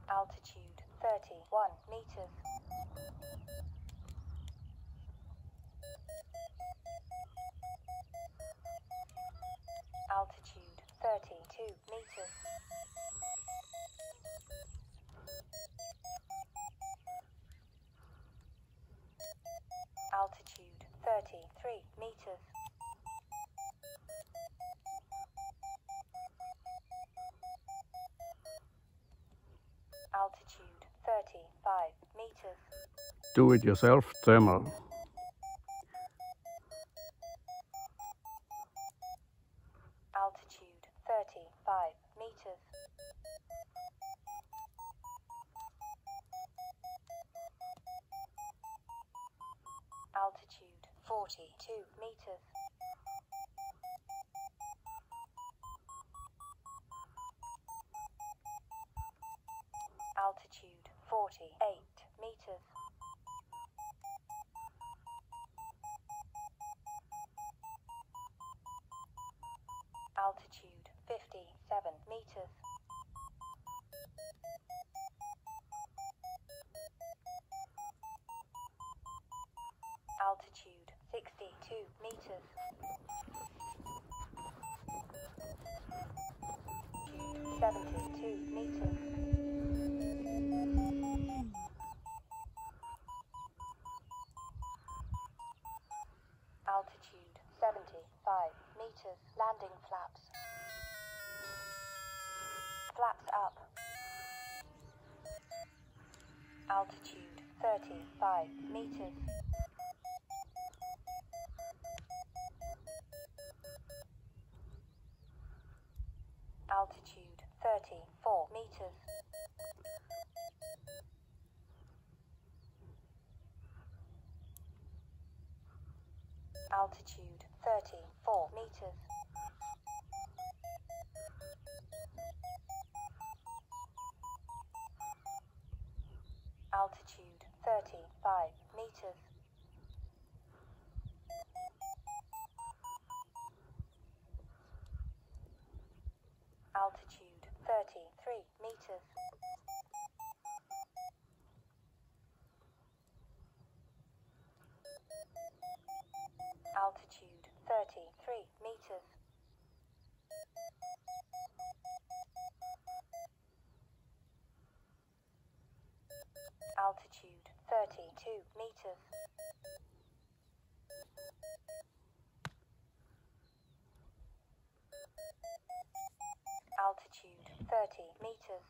Altitude 31 meters. Altitude 32 meters. Altitude 33 meters. Altitude 35 meters. Do-it-yourself demo. Altitude 35 meters. Altitude 42 meters. Altitude 48 meters. Altitude 57 meters. Altitude 62 meters. 72 meters. Altitude 75 meters. Landing flaps. Flaps up. Altitude 35 meters. Altitude 34 meters. Altitude 34 meters. Altitude 35 meters. Altitude 33 meters. Altitude 33 meters. Altitude 32 meters. Altitude 30 meters.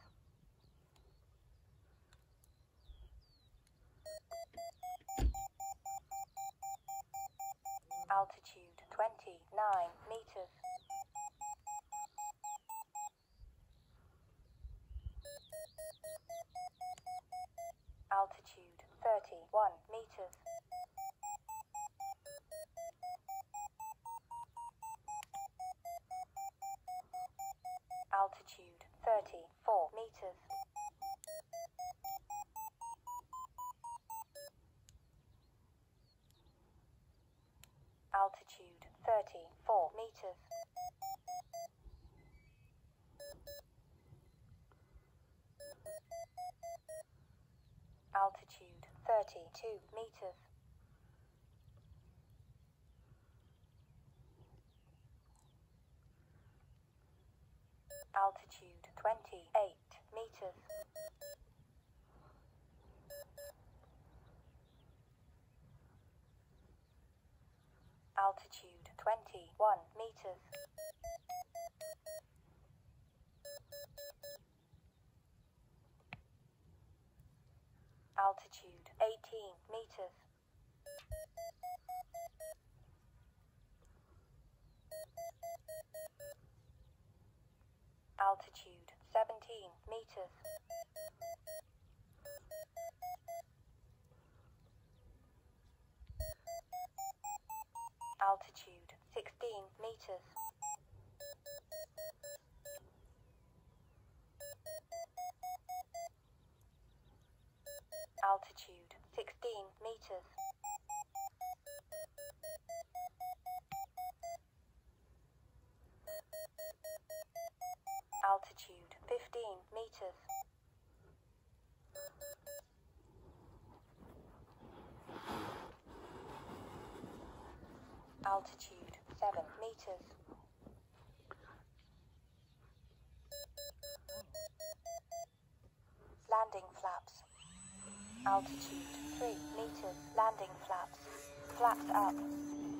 Altitude 29 meters. Altitude 31 meters. Altitude 34 meters. Altitude 34 meters. Altitude 32 meters. Altitude 28 meters. Altitude 21 meters. Altitude 18 meters. Altitude 17 meters. Altitude 16 meters. Altitude 16 meters. Altitude 15 meters. Altitude 7 meters. Landing flaps. Altitude 3 meters. Landing flaps. Flaps up.